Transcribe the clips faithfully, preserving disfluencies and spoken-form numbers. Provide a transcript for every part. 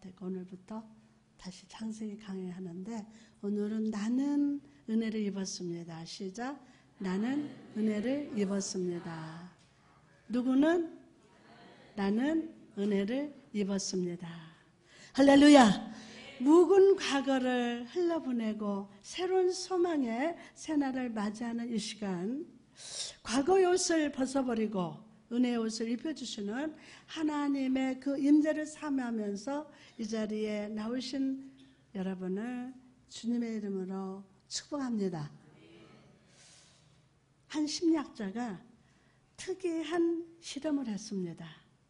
되고 오늘부터 다시 창세기 강의하는데 오늘은 나는 은혜를 입었습니다. 시작. 나는 은혜를 입었습니다. 누구는? 나는 은혜를 입었습니다. 할렐루야. 묵은 과거를 흘러보내고 새로운 소망의 새날을 맞이하는 이 시간, 과거의 옷을 벗어버리고 은혜의 옷을 입혀주시는 하나님의 그 임재를 사모하면서 이 자리에 나오신 여러분을 주님의 이름으로 축복합니다. 한 심리학자가 특이한 실험을 했습니다.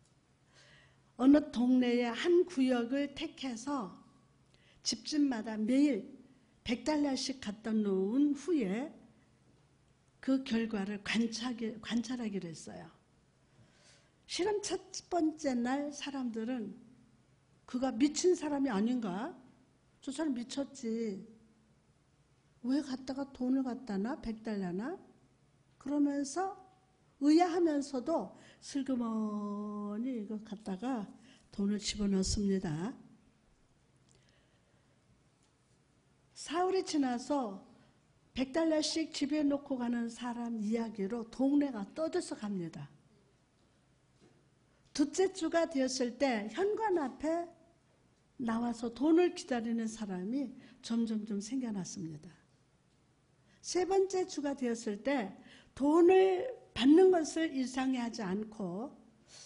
어느 동네의 한 구역을 택해서 집집마다 매일 백 달러씩 갖다 놓은 후에 그 결과를 관찰하기, 관찰하기로 했어요. 실험 첫 번째 날 사람들은 그가 미친 사람이 아닌가? 저 사람 미쳤지. 왜 갖다가 돈을 갖다 놔? 백 달러나? 그러면서 의아하면서도 슬그머니 이거 갖다가 돈을 집어넣습니다. 사흘이 지나서 백 달러씩 집에 놓고 가는 사람 이야기로 동네가 떠들썩 합니다. 둘째 주가 되었을 때 현관 앞에 나와서 돈을 기다리는 사람이 점점점 생겨났습니다. 세 번째 주가 되었을 때 돈을 받는 것을 이상해하지 않고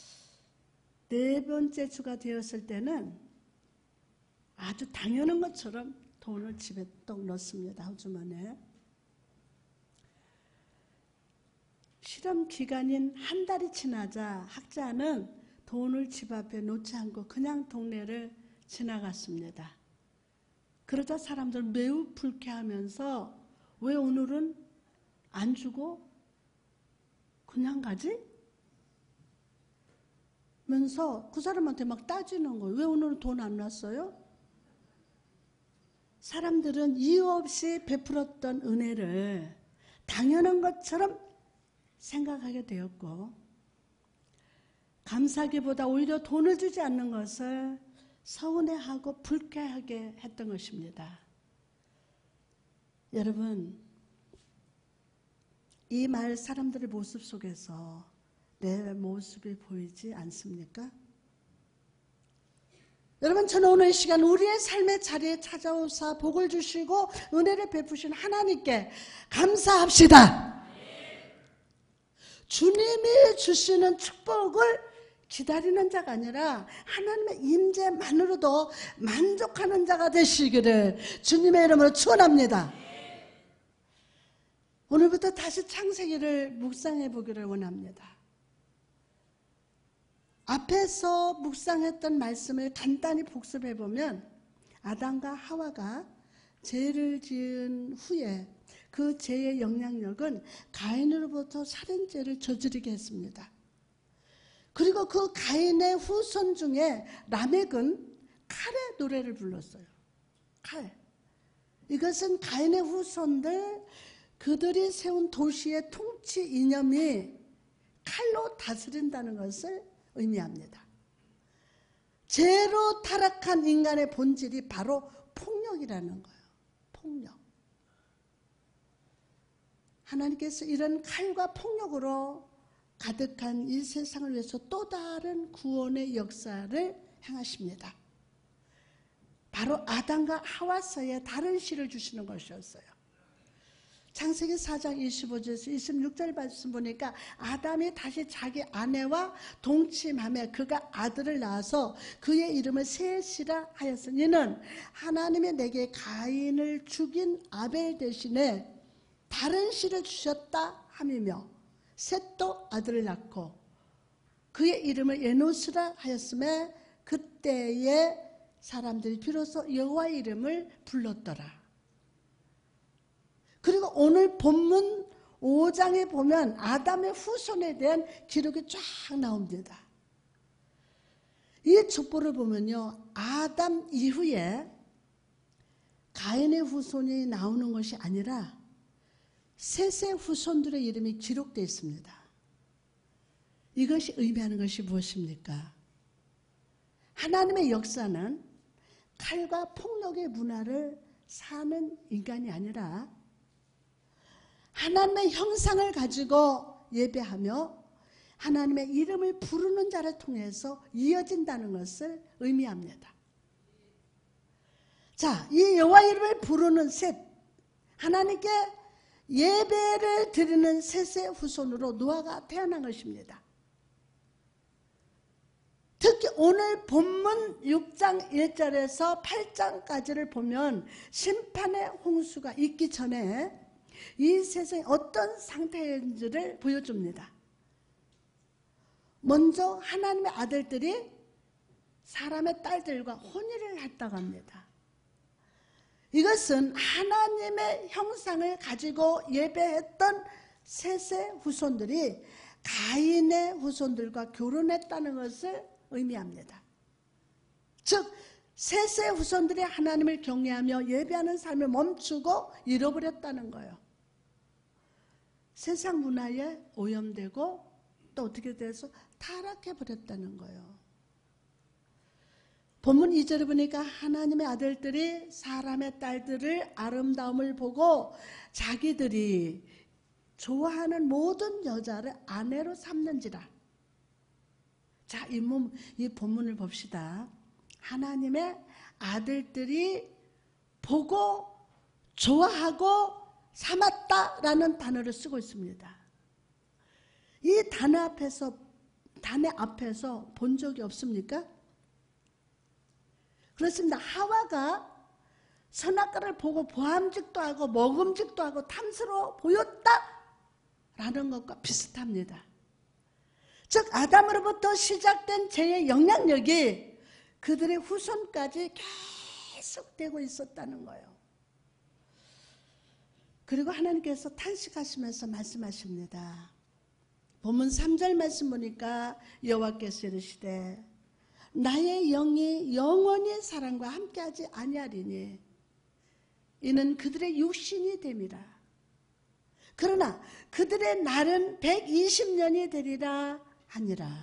네 번째 주가 되었을 때는 아주 당연한 것처럼 돈을 집에 떡 넣습니다. 호주머니에. 실험 기간인 한 달이 지나자 학자는 돈을 집 앞에 놓지 않고 그냥 동네를 지나갔습니다. 그러자 사람들은 매우 불쾌하면서 왜 오늘은 안 주고 그냥 가지? 면서 그 사람한테 막 따지는 거예요. 왜 오늘은 돈 안 놨어요? 사람들은 이유 없이 베풀었던 은혜를 당연한 것처럼 생각하게 되었고 감사하기보다 오히려 돈을 주지 않는 것을 서운해하고 불쾌하게 했던 것입니다. 여러분, 이 말 사람들의 모습 속에서 내 모습이 보이지 않습니까? 여러분, 저는 오늘 이 시간 우리의 삶의 자리에 찾아오사 복을 주시고 은혜를 베푸신 하나님께 감사합시다. 주님이 주시는 축복을 기다리는 자가 아니라 하나님의 임재만으로도 만족하는 자가 되시기를 주님의 이름으로 축원합니다. 오늘부터 다시 창세기를 묵상해 보기를 원합니다. 앞에서 묵상했던 말씀을 간단히 복습해 보면 아담과 하와가 죄를 지은 후에 그 죄의 영향력은 가인으로부터 살인죄를 저지르게 했습니다. 그리고 그 가인의 후손 중에 라멕은 칼의 노래를 불렀어요. 칼. 이것은 가인의 후손들, 그들이 세운 도시의 통치 이념이 칼로 다스린다는 것을 의미합니다. 죄로 타락한 인간의 본질이 바로 폭력이라는 거예요. 폭력. 하나님께서 이런 칼과 폭력으로 가득한 이 세상을 위해서 또 다른 구원의 역사를 행하십니다. 바로 아담과 하와 사이에 다른 씨를 주시는 것이었어요. 창세기 사 장 이십오 절에서 이십육 절 말씀 보니까 아담이 다시 자기 아내와 동침하며 그가 아들을 낳아서 그의 이름을 셋이라 하였으니 이는 하나님이 내게 가인을 죽인 아벨 대신에 다른 씨를 주셨다 함이며 셋도 아들을 낳고 그의 이름을 에노스라 하였음에 그때의 사람들이 비로소 여호와의 이름을 불렀더라. 그리고 오늘 본문 오 장에 보면 아담의 후손에 대한 기록이 쫙 나옵니다. 이 족보를 보면요, 아담 이후에 가인의 후손이 나오는 것이 아니라 셋의 후손들의 이름이 기록되어 있습니다. 이것이 의미하는 것이 무엇입니까? 하나님의 역사는 칼과 폭력의 문화를 사는 인간이 아니라 하나님의 형상을 가지고 예배하며 하나님의 이름을 부르는 자를 통해서 이어진다는 것을 의미합니다. 자, 이 여호와 이름을 부르는 셋, 하나님께 예배를 드리는 셋의 후손으로 노아가 태어난 것입니다. 특히 오늘 본문 육 장 일 절에서 팔 장까지를 보면 심판의 홍수가 있기 전에 이 세상이 어떤 상태인지를 보여줍니다. 먼저 하나님의 아들들이 사람의 딸들과 혼인을 했다고 합니다. 이것은 하나님의 형상을 가지고 예배했던 셋의 후손들이 가인의 후손들과 결혼했다는 것을 의미합니다. 즉 셋의 후손들이 하나님을 경외하며 예배하는 삶을 멈추고 잃어버렸다는 거예요. 세상 문화에 오염되고 또 어떻게 돼서 타락해버렸다는 거예요. 본문 이 절에 보니까 하나님의 아들들이 사람의 딸들을 아름다움을 보고 자기들이 좋아하는 모든 여자를 아내로 삼는지라. 자, 이, 문, 이 본문을 봅시다. 하나님의 아들들이 보고 좋아하고 삼았다라는 단어를 쓰고 있습니다. 이 단어 앞에서, 단어 앞에서 본 적이 없습니까? 그렇습니다. 하와가 선악과를 보고 보암직도 하고 먹음직도 하고 탐스러워 보였다라는 것과 비슷합니다. 즉 아담으로부터 시작된 죄의 영향력이 그들의 후손까지 계속되고 있었다는 거예요. 그리고 하나님께서 탄식하시면서 말씀하십니다. 본문 삼 절 말씀 보니까 여호와께서 이르시되 나의 영이 영원히 사람과 함께하지 아니하리니 이는 그들의 육신이 됨이라. 그러나 그들의 날은 백이십 년이 되리라 하니라.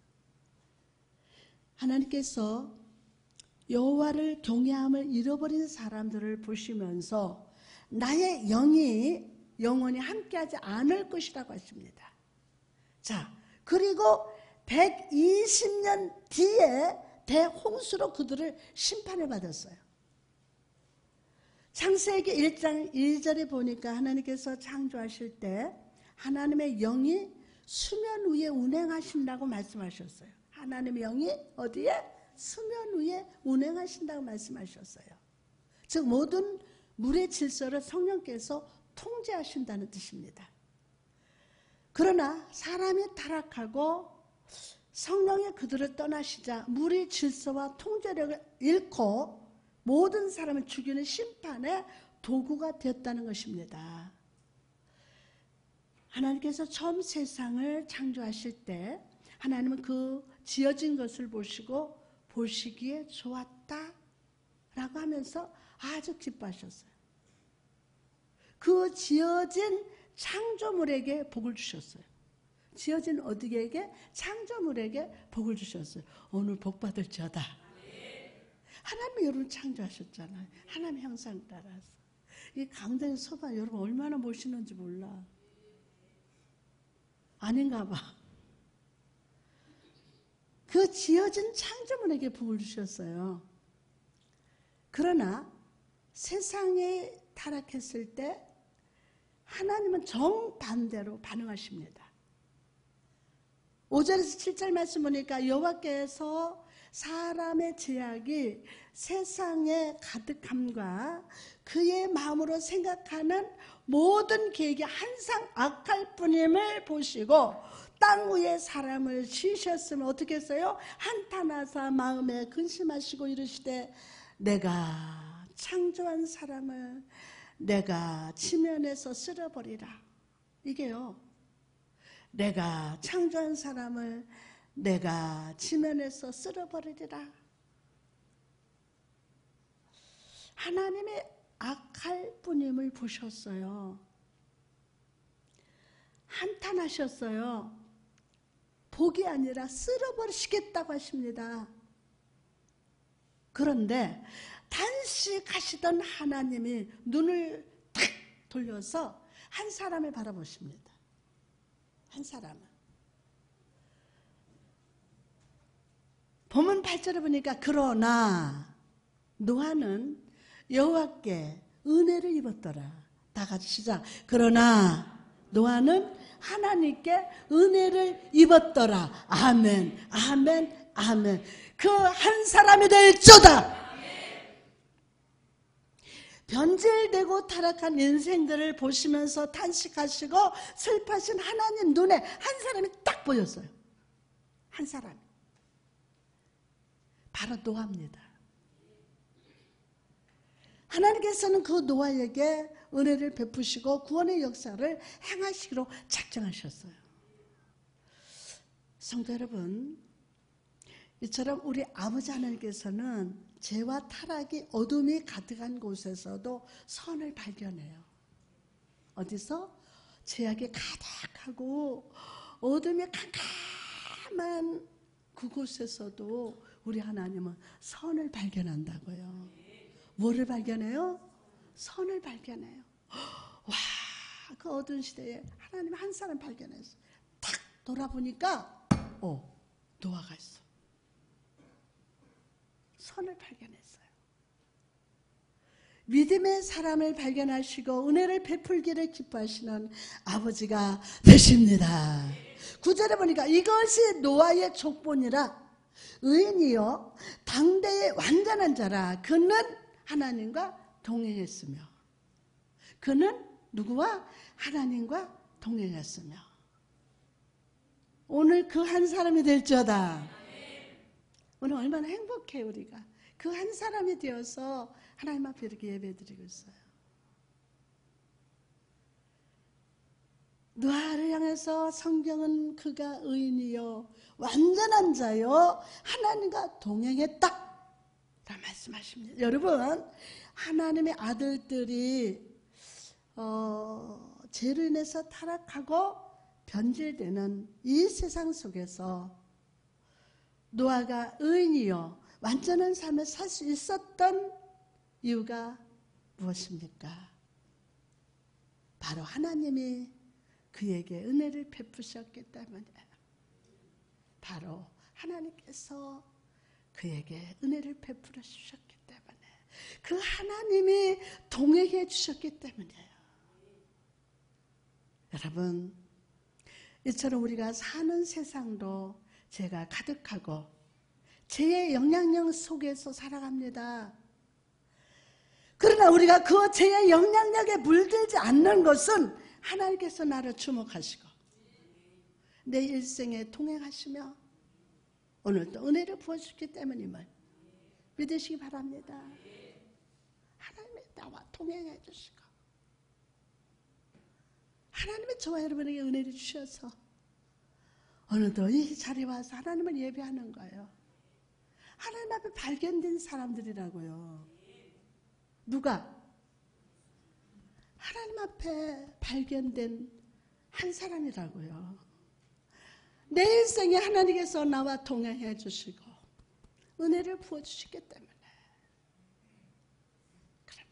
하나님께서 여호와를 경외함을 잃어버린 사람들을 보시면서 나의 영이 영원히 함께하지 않을 것이라고 하십니다. 자, 그리고 백이십 년 뒤에 대홍수로 그들을 심판을 받았어요. 창세기 일 장 일 절에 보니까 하나님께서 창조하실 때 하나님의 영이 수면 위에 운행하신다고 말씀하셨어요. 하나님의 영이 어디에? 수면 위에 운행하신다고 말씀하셨어요. 즉 모든 물의 질서를 성령께서 통제하신다는 뜻입니다. 그러나 사람이 타락하고 성령이 그들을 떠나시자 물의 질서와 통제력을 잃고 모든 사람을 죽이는 심판의 도구가 되었다는 것입니다. 하나님께서 처음 세상을 창조하실 때 하나님은 그 지어진 것을 보시고 보시기에 좋았다 라고 하면서 아주 기뻐하셨어요. 그 지어진 창조물에게 복을 주셨어요. 지어진 어디에게? 창조물에게 복을 주셨어요. 오늘 복 받을지어다. 하나님이 여러분 창조하셨잖아요. 하나님의 형상 따라서. 이 강단의 소바 여러분 얼마나 멋있는지 몰라. 아닌가 봐. 그 지어진 창조물에게 복을 주셨어요. 그러나 세상에 타락했을 때 하나님은 정반대로 반응하십니다. 오 절에서 칠 절 말씀 보니까 여호와께서 사람의 죄악이 세상에 가득함과 그의 마음으로 생각하는 모든 계획이 항상 악할 뿐임을 보시고 땅 위에 사람을 지으셨으면 어떻게 했어요? 한탄하사 마음에 근심하시고 이르시되 내가 창조한 사람을 내가 지면에서 쓸어버리라. 이게요. 내가 창조한 사람을 내가 지면에서 쓸어버리리라. 하나님의 악할 뿐임을 보셨어요. 한탄하셨어요. 복이 아니라 쓸어버리시겠다고 하십니다. 그런데 단식하시던 하나님이 눈을 탁 돌려서 한 사람을 바라보십니다. 한 사람을. 본문 팔 절에 보니까 그러나 노아는 여호와께 은혜를 입었더라. 다 같이 시작. 그러나 노아는 하나님께 은혜를 입었더라. 아멘, 아멘, 아멘. 그 한 사람이 될지어다. 변질되고 타락한 인생들을 보시면서 탄식하시고 슬퍼하신 하나님 눈에 한 사람이 딱 보였어요. 한 사람이. 바로 노아입니다. 하나님께서는 그 노아에게 은혜를 베푸시고 구원의 역사를 행하시기로 작정하셨어요. 성도 여러분, 이처럼 우리 아버지 하나님께서는 죄와 타락이 어둠이 가득한 곳에서도 선을 발견해요. 어디서? 죄악이 가득하고 어둠이 캄캄한 그곳에서도 우리 하나님은 선을 발견한다고요. 뭐를 발견해요? 선을 발견해요. 와, 그 어두운 시대에 하나님 한 사람 발견했어요. 탁 돌아보니까 어, 노아가 있어. 선을 발견했어요. 믿음의 사람을 발견하시고 은혜를 베풀기를 기뻐하시는 아버지가 되십니다. 구 절에 보니까 이것이 노아의 족본이라 의인이요 당대의 완전한 자라. 그는 하나님과 동행했으며. 그는 누구와? 하나님과 동행했으며. 오늘 그 한 사람이 될지어다. 오늘 얼마나 행복해요. 우리가 그 한 사람이 되어서 하나님 앞에 이렇게 예배드리고 있어요. 노아를 향해서 성경은 그가 의인이요 완전한 자요 하나님과 동행했다 라 말씀하십니다. 여러분, 하나님의 아들들이 어, 죄로 인해서 타락하고 변질되는 이 세상 속에서 노아가 의인이요 완전한 삶을 살 수 있었던 이유가 무엇입니까? 바로 하나님이 그에게 은혜를 베푸셨기 때문에, 바로 하나님께서 그에게 은혜를 베풀어 주셨기 때문에, 그 하나님이 동행해 주셨기 때문이에요. 여러분, 이처럼 우리가 사는 세상도 죄가 가득하고 죄의 영향력 속에서 살아갑니다. 그러나 우리가 그 죄의 영향력에 물들지 않는 것은 하나님께서 나를 주목하시고 내 일생에 동행하시며 오늘도 은혜를 부어주기 때문임을 믿으시기 바랍니다. 하나님이 나와 동행해 주시고 하나님이 저와 여러분에게 은혜를 주셔서 오늘도 이 자리에 와서 하나님을 예배하는 거예요. 하나님 앞에 발견된 사람들이라고요. 누가? 하나님 앞에 발견된 한 사람이라고요. 내 인생에 하나님께서 나와 동행해 주시고 은혜를 부어주시기 때문에. 그러면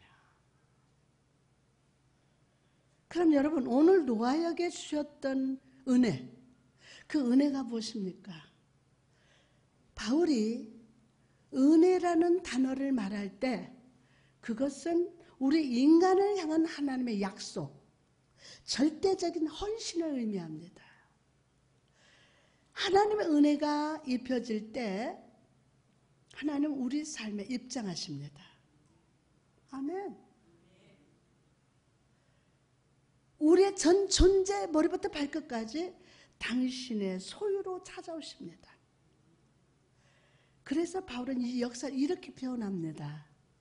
그럼 여러분, 오늘 노아에게 주셨던 은혜, 그 은혜가 무엇입니까? 바울이 은혜라는 단어를 말할 때 그것은 우리 인간을 향한 하나님의 약속, 절대적인 헌신을 의미합니다. 하나님의 은혜가 입혀질 때 하나님 우리 삶에 입장하십니다. 아멘. 우리의 전 존재 머리부터 발끝까지 당신의 소유로 찾아오십니다. 그래서 바울은 이 역사를 이렇게 표현합니다.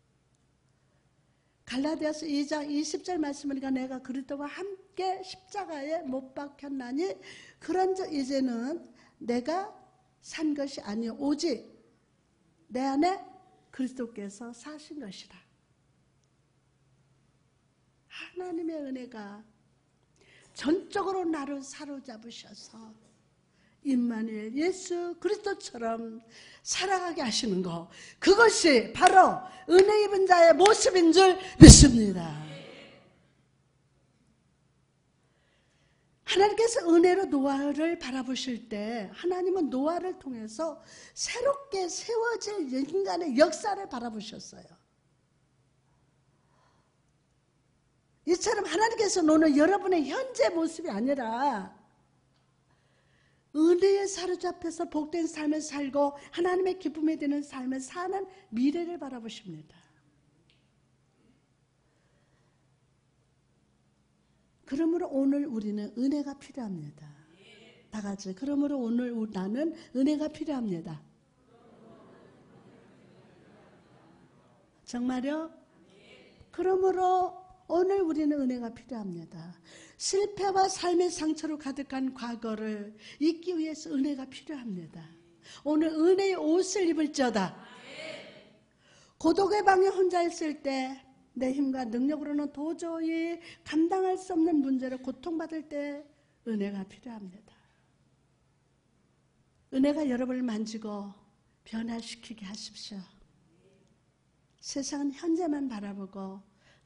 갈라디아서 이 장 이십 절 말씀이니까 내가 그리스도와 함께 십자가에 못 박혔나니 그런즉 이제는 내가 산 것이 아니요 오직 내 안에 그리스도께서 사신 것이라. 하나님의 은혜가 전적으로 나를 사로잡으셔서 임마누엘 예수 그리스도처럼 살아가게 하시는 것, 그것이 바로 은혜 입은 자의 모습인 줄 믿습니다. 하나님께서 은혜로 노아를 바라보실 때 하나님은 노아를 통해서 새롭게 세워질 인간의 역사를 바라보셨어요. 이처럼 하나님께서 노는 여러분의 현재 모습이 아니라 은혜에 사로잡혀서 복된 삶을 살고 하나님의 기쁨이 되는 삶을 사는 미래를 바라보십니다. 그러므로 오늘 우리는 은혜가 필요합니다. 다 같이 그러므로 오늘 나는 은혜가 필요합니다. 정말요? 그러므로 오늘 우리는 은혜가 필요합니다. 실패와 삶의 상처로 가득한 과거를 잊기 위해서 은혜가 필요합니다. 오늘 은혜의 옷을 입을지어다. 고독의 방에 혼자 있을 때 내 힘과 능력으로는 도저히 감당할 수 없는 문제를 고통받을 때 은혜가 필요합니다. 은혜가 여러분을 만지고 변화시키게 하십시오. 세상은 현재만 바라보고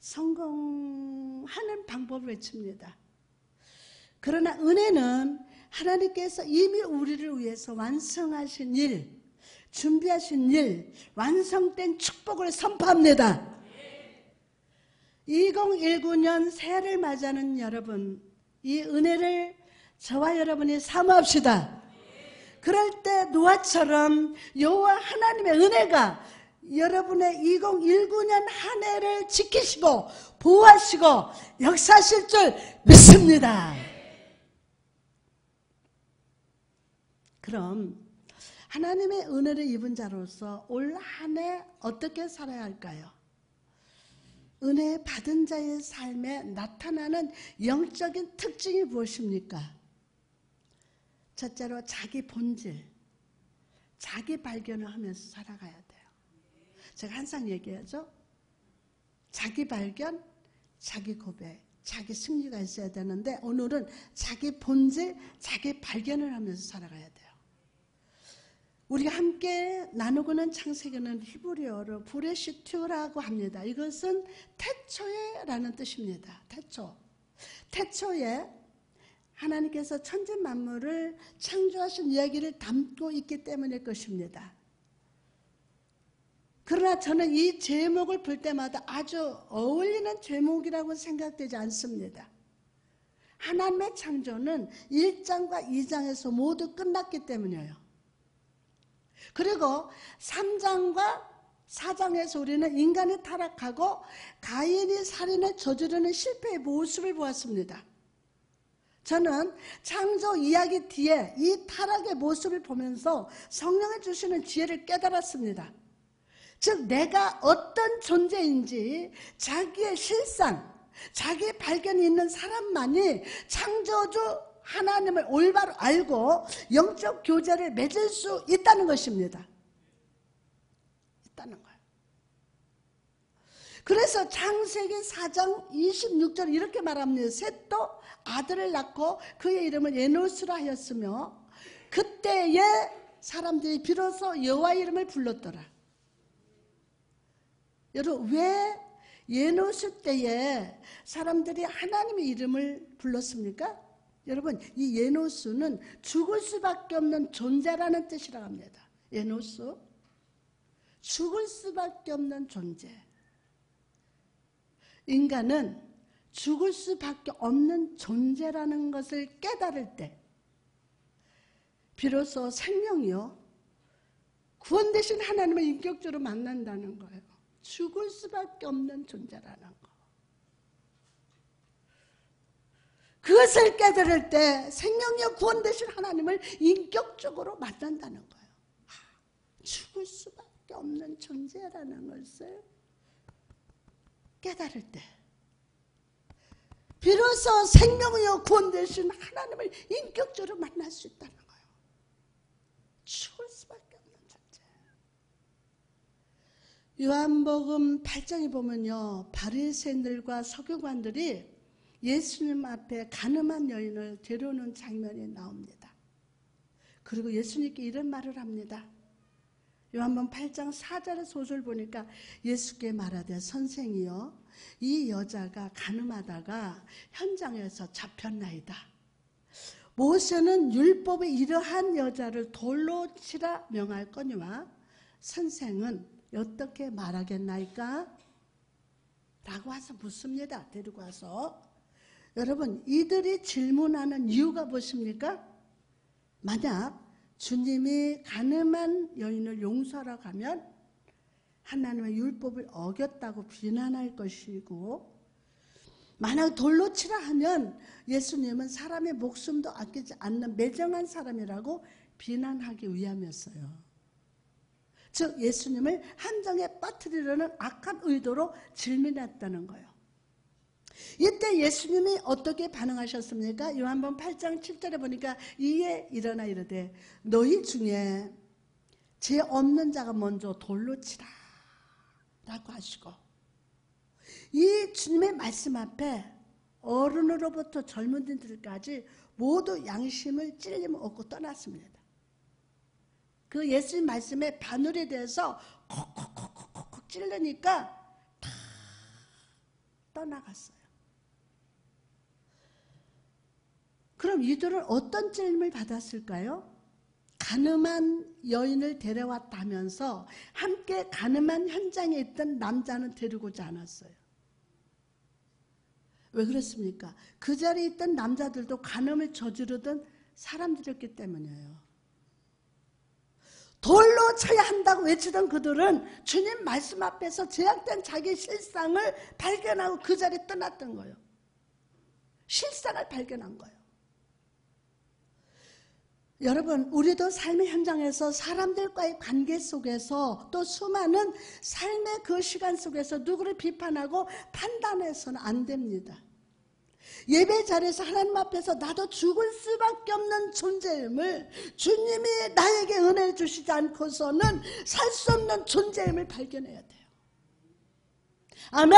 성공하는 방법을 외칩니다. 그러나 은혜는 하나님께서 이미 우리를 위해서 완성하신 일, 준비하신 일, 완성된 축복을 선포합니다. 이천십구 년 새해를 맞이하는 여러분, 이 은혜를 저와 여러분이 사모합시다. 그럴 때 노아처럼 여호와 하나님의 은혜가 여러분의 이천십구 년 한 해를 지키시고 보호하시고 역사하실 줄 믿습니다. 그럼 하나님의 은혜를 입은 자로서 올 한 해 어떻게 살아야 할까요? 은혜 받은 자의 삶에 나타나는 영적인 특징이 무엇입니까? 첫째로 자기 본질, 자기 발견을 하면서 살아가야 돼요. 제가 항상 얘기하죠. 자기 발견, 자기 고백, 자기 승리가 있어야 되는데 오늘은 자기 본질, 자기 발견을 하면서 살아가야 돼요. 우리가 함께 나누고는 창세기는 히브리어로 브레시튜라고 합니다. 이것은 태초에라는 뜻입니다. 태초. 태초에 하나님께서 천지 만물을 창조하신 이야기를 담고 있기 때문일 것입니다. 그러나 저는 이 제목을 볼 때마다 아주 어울리는 제목이라고 생각되지 않습니다. 하나님의 창조는 일 장과 이 장에서 모두 끝났기 때문이에요. 그리고 삼 장과 사 장에서 우리는 인간이 타락하고 가인이 살인을 저지르는 실패의 모습을 보았습니다. 저는 창조 이야기 뒤에 이 타락의 모습을 보면서 성령이 주시는 지혜를 깨달았습니다. 즉 내가 어떤 존재인지 자기의 실상, 자기 발견이 있는 사람만이 창조주 하나님을 올바로 알고 영적 교제를 맺을 수 있다는 것입니다. 있다는 거예요. 그래서 창세기 사 장 이십육 절 이렇게 말합니다. 셋도 아들을 낳고 그의 이름을 에노스라 하였으며 그때에 사람들이 비로소 여호와 이름을 불렀더라. 여러분 왜 에노스 때에 사람들이 하나님의 이름을 불렀습니까? 여러분 이 에노스는 죽을 수밖에 없는 존재라는 뜻이라고 합니다. 에노스 죽을 수밖에 없는 존재. 인간은 죽을 수밖에 없는 존재라는 것을 깨달을 때 비로소 생명이요 구원 되신 하나님을 인격적으로 만난다는 거예요. 죽을 수밖에 없는 존재라는 거. 그것을 깨달을 때 생명력 구원 되신 하나님을 인격적으로 만난다는 거예요. 죽을 수밖에 없는 존재라는 것을 깨달을 때 비로소 생명력 구원 되신 하나님을 인격적으로 만날 수 있다는 거예요. 죽을 수밖에 없는 존재. 요한복음 팔 장에 보면요, 바리새인들과 서기관들이 예수님 앞에 가늠한 여인을 데려오는 장면이 나옵니다. 그리고 예수님께 이런 말을 합니다. 요한복음 팔 장 사 절의 소절 보니까 예수께 말하되 선생이여 이 여자가 간음하다가 현장에서 잡혔나이다. 모세는 율법에 이러한 여자를 돌로 치라 명할거니와 선생은 어떻게 말하겠나이까? 라고 와서 묻습니다. 데리고 와서. 여러분, 이들이 질문하는 이유가 무엇입니까? 만약 주님이 간음한 여인을 용서하라고 하면 하나님의 율법을 어겼다고 비난할 것이고, 만약 돌로 치라 하면 예수님은 사람의 목숨도 아끼지 않는 매정한 사람이라고 비난하기 위함이었어요. 즉 예수님을 함정에 빠뜨리려는 악한 의도로 질문했다는 거예요. 이때 예수님이 어떻게 반응하셨습니까? 요한복음 팔 장 칠 절에 보니까 이에 일어나 이르되 너희 중에 죄 없는 자가 먼저 돌로 치라 라고 하시고, 이 주님의 말씀 앞에 어른으로부터 젊은이들까지 모두 양심을 찔림 얻고 떠났습니다. 그 예수님 말씀에 바늘에 대해서 콕콕콕콕콕 찔르니까 다 떠나갔어요. 그럼 이들은 어떤 찔림을 받았을까요? 간음한 여인을 데려왔다면서 함께 간음한 현장에 있던 남자는 데리고지 않았어요. 왜 그렇습니까? 그 자리에 있던 남자들도 간음을 저지르던 사람들이었기 때문이에요. 돌로 쳐야 한다고 외치던 그들은 주님 말씀 앞에서 제약된 자기 실상을 발견하고 그 자리에 떠났던 거예요. 실상을 발견한 거예요. 여러분, 우리도 삶의 현장에서 사람들과의 관계 속에서 또 수많은 삶의 그 시간 속에서 누구를 비판하고 판단해서는 안 됩니다. 예배 자리에서 하나님 앞에서 나도 죽을 수밖에 없는 존재임을, 주님이 나에게 은혜 주시지 않고서는 살 수 없는 존재임을 발견해야 돼요. 아멘!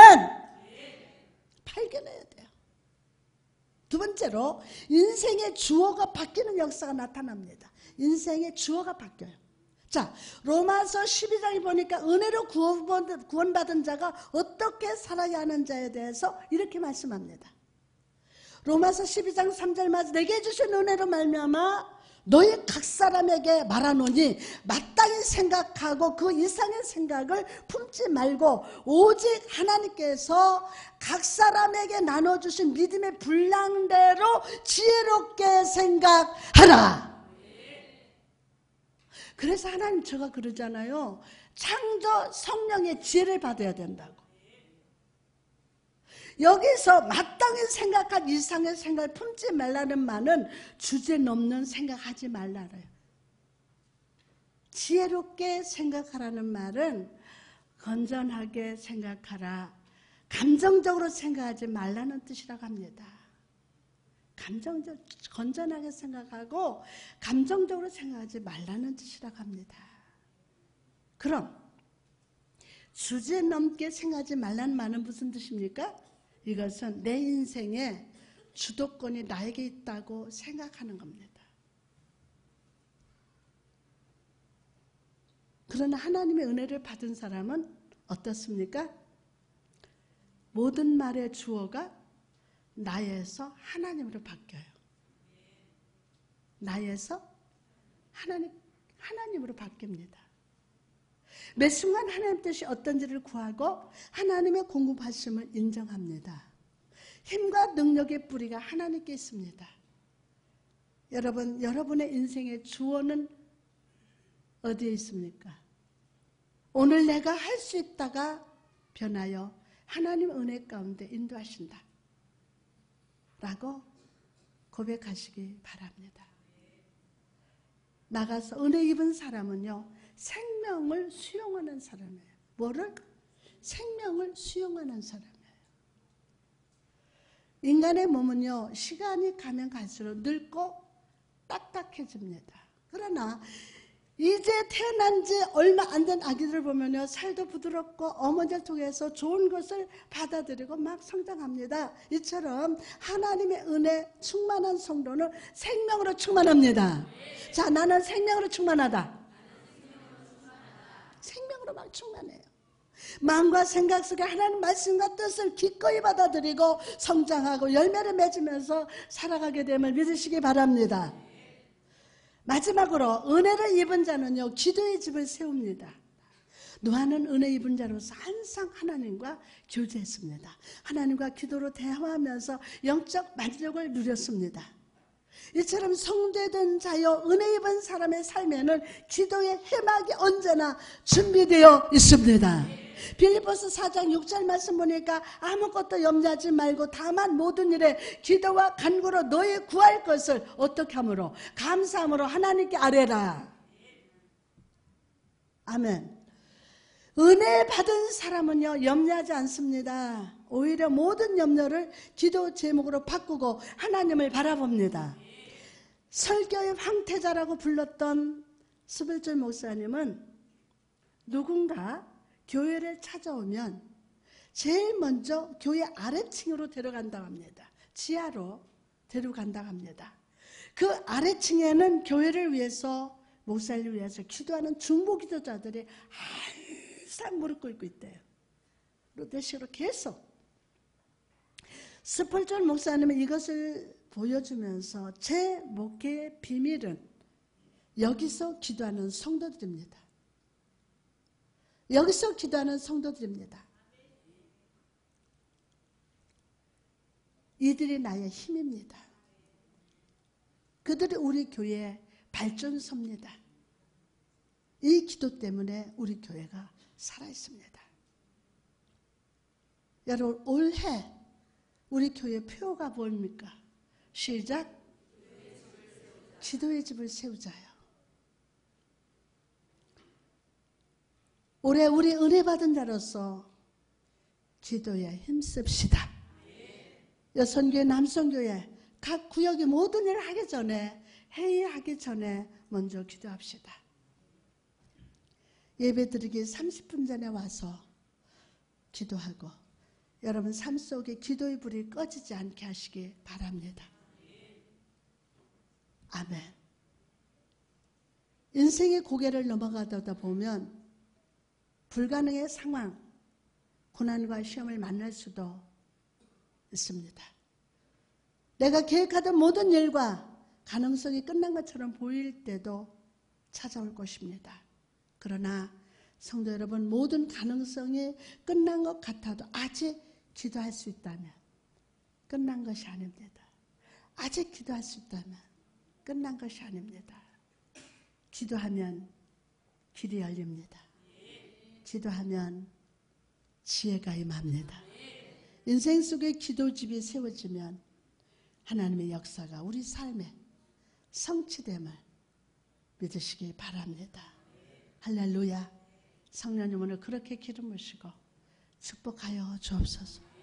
발견해야 돼요. 두 번째로 인생의 주어가 바뀌는 역사가 나타납니다. 인생의 주어가 바뀌어요. 자, 로마서 십이 장에 보니까 은혜로 구원받은 자가 어떻게 살아야 하는 자에 대해서 이렇게 말씀합니다. 로마서 십이 장 삼 절 말씀, 내게 주신 은혜로 말미암아 너희 각 사람에게 말하노니 마땅히 생각하고 그 이상의 생각을 품지 말고 오직 하나님께서 각 사람에게 나눠주신 믿음의 분량대로 지혜롭게 생각하라. 그래서 하나님 제가 그러잖아요. 창조 성령의 지혜를 받아야 된다고. 여기서 마땅히 생각한 이상의 생각을 품지 말라는 말은 주제 넘는 생각하지 말라래요. 지혜롭게 생각하라는 말은 건전하게 생각하라, 감정적으로 생각하지 말라는 뜻이라고 합니다. 감정적, 건전하게 생각하고 감정적으로 생각하지 말라는 뜻이라고 합니다. 그럼 주제 넘게 생각하지 말라는 말은 무슨 뜻입니까? 이것은 내 인생에 주도권이 나에게 있다고 생각하는 겁니다. 그러나 하나님의 은혜를 받은 사람은 어떻습니까? 모든 말의 주어가 나에서 하나님으로 바뀌어요. 나에서 하나님, 하나님으로 바뀝니다. 매 순간 하나님 뜻이 어떤지를 구하고 하나님의 공급하심을 인정합니다. 힘과 능력의 뿌리가 하나님께 있습니다. 여러분, 여러분의 인생의 주어는 어디에 있습니까? 오늘 내가 할 수 있다가 변하여 하나님 은혜 가운데 인도하신다 라고 고백하시기 바랍니다. 나가서 은혜 입은 사람은요, 생명을 수용하는 사람이에요. 뭐를? 생명을 수용하는 사람이에요. 인간의 몸은요, 시간이 가면 갈수록 늙고 딱딱해집니다. 그러나 이제 태어난 지 얼마 안 된 아기들을 보면요, 살도 부드럽고 어머니를 통해서 좋은 것을 받아들이고 막 성장합니다. 이처럼 하나님의 은혜 충만한 성도는 생명으로 충만합니다. 자, 나는 생명으로 충만하다. 생명으로 막 충만해요. 마음과 생각 속에 하나님 말씀과 뜻을 기꺼이 받아들이고 성장하고 열매를 맺으면서 살아가게 됨을 믿으시기 바랍니다. 마지막으로 은혜를 입은 자는요, 기도의 집을 세웁니다. 노아는 은혜 입은 자로서 항상 하나님과 교제했습니다. 하나님과 기도로 대화하면서 영적 만족을 누렸습니다. 이처럼 성도된 자여 은혜 입은 사람의 삶에는 기도의 해막이 언제나 준비되어 있습니다. 빌립보서 사 장 육 절 말씀 보니까 아무것도 염려하지 말고 다만 모든 일에 기도와 간구로 너희 구할 것을 어떻게 함으로? 감사함으로 하나님께 아뢰라. 아멘. 은혜 받은 사람은요, 염려하지 않습니다. 오히려 모든 염려를 기도 제목으로 바꾸고 하나님을 바라봅니다. 설교의 황태자라고 불렀던 스벨전 목사님은 누군가 교회를 찾아오면 제일 먼저 교회 아래층으로 데려간다고 합니다. 지하로 데려간다고 합니다. 그 아래층에는 교회를 위해서, 목사를 위해서 기도하는 중보 기도자들이 항상 무릎 꿇고 있대요. 롯데식으로 계속. 스펄전 목사님은 이것을 보여주면서 제 목회의 비밀은 여기서 기도하는 성도들입니다. 여기서 기도하는 성도들입니다. 이들이 나의 힘입니다. 그들이 우리 교회의 발전소입니다. 이 기도 때문에 우리 교회가 살아있습니다. 여러분, 올해 우리 교회 표가 뭡니까? 시작! 기도의 집을 세우자요. 올해 우리 은혜 받은 자로서 기도에 힘씁시다. 여선교회, 남선교회 각 구역의 모든 일을 하기 전에, 회의하기 전에 먼저 기도합시다. 예배 드리기 삼십 분 전에 와서 기도하고 여러분 삶 속에 기도의 불이 꺼지지 않게 하시기 바랍니다. 아멘. 인생의 고개를 넘어가다 보면 불가능의 상황, 고난과 시험을 만날 수도 있습니다. 내가 계획하던 모든 일과 가능성이 끝난 것처럼 보일 때도 찾아올 것입니다. 그러나 성도 여러분, 모든 가능성이 끝난 것 같아도 아직 기도할 수 있다면 끝난 것이 아닙니다. 아직 기도할 수 있다면 끝난 것이 아닙니다. 기도하면 길이 열립니다. 기도하면 지혜가 임합니다. 인생 속에 기도집이 세워지면 하나님의 역사가 우리 삶에 성취됨을 믿으시기 바랍니다. 할렐루야. 성령님 오늘 그렇게 기름 부으시고 축복하여 주옵소서.